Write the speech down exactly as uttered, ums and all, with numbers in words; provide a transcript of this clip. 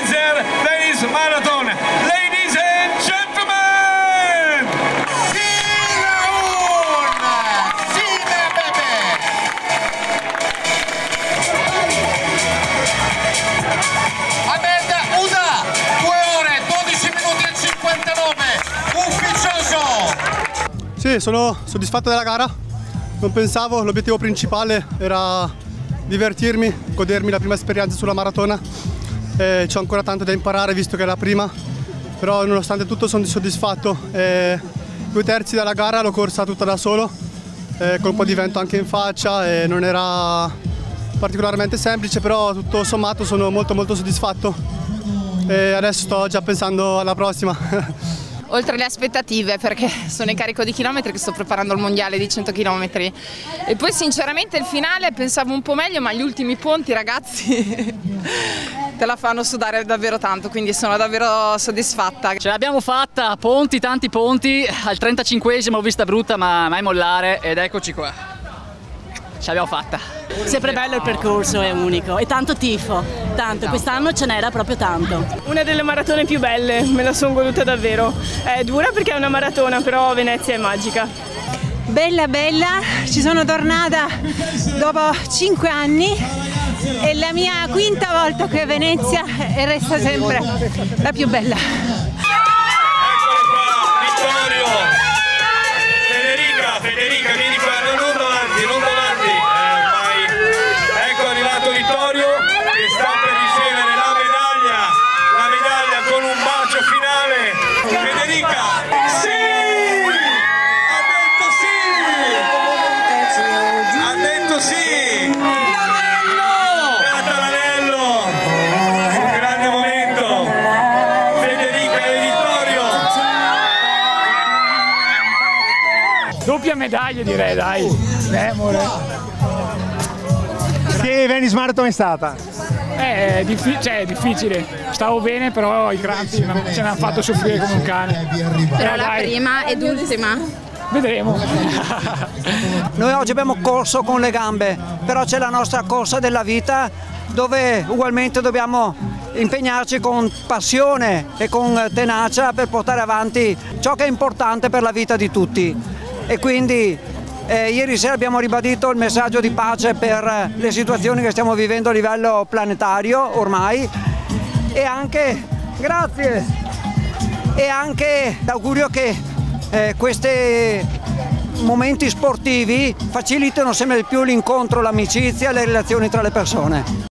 Weser Venice Marathon. Ladies and gentlemen, Ahmed Uda, due ore, dodici minuti e cinquantanove, ufficioso! Sì, sono soddisfatto della gara, non pensavo, l'obiettivo principale era divertirmi, godermi la prima esperienza sulla maratona. Eh, c'ho ancora tanto da imparare visto che è la prima, però nonostante tutto sono soddisfatto. Eh, due terzi della gara l'ho corsa tutta da solo, eh, con un po' di vento anche in faccia e non era particolarmente semplice, però tutto sommato sono molto molto soddisfatto e adesso sto già pensando alla prossima. Oltre le aspettative, perché sono in carico di chilometri che sto preparando il mondiale di cento chilometri, e poi sinceramente il finale pensavo un po' meglio, ma gli ultimi ponti, ragazzi, te la fanno sudare davvero tanto, quindi sono davvero soddisfatta. Ce l'abbiamo fatta, ponti, tanti ponti, al trentacinquesimo ho vista brutta ma mai mollare ed eccoci qua, ce l'abbiamo fatta. Sempre bello il percorso, è unico e tanto tifo, tanto, quest'anno ce n'era proprio tanto. Una delle maratone più belle, me la sono goduta davvero, è dura perché è una maratona, però Venezia è magica. Bella bella, ci sono tornata dopo cinque anni, è la mia quinta volta qui a Venezia e resta sempre la più bella. eccolo qua, Vittorio! Federica, Federica, vieni qua, non, non davanti, non davanti! Eh, ormai. Ecco è arrivato Vittorio che sta per ricevere la medaglia, la medaglia con un bacio finale. Federica, sì! Ha detto sì! Ha detto sì! Data l'anello! Un grande momento! Federica e Vittorio! Doppia medaglia direi, dai. Eh, amore. Che Venice Marathon è stata? Eh, è, diffi cioè, è difficile, stavo bene però i crampi ce ne hanno fatto soffrire come un cane. Però eh, la dai. prima ed ultima. Vedremo. Noi oggi abbiamo corso con le gambe, però c'è la nostra corsa della vita dove ugualmente dobbiamo impegnarci con passione e con tenacia per portare avanti ciò che è importante per la vita di tutti. E quindi eh, ieri sera abbiamo ribadito il messaggio di pace per le situazioni che stiamo vivendo a livello planetario ormai e anche, grazie, e anche l'augurio che eh, questi momenti sportivi facilitino sempre di più l'incontro, l'amicizia e le relazioni tra le persone.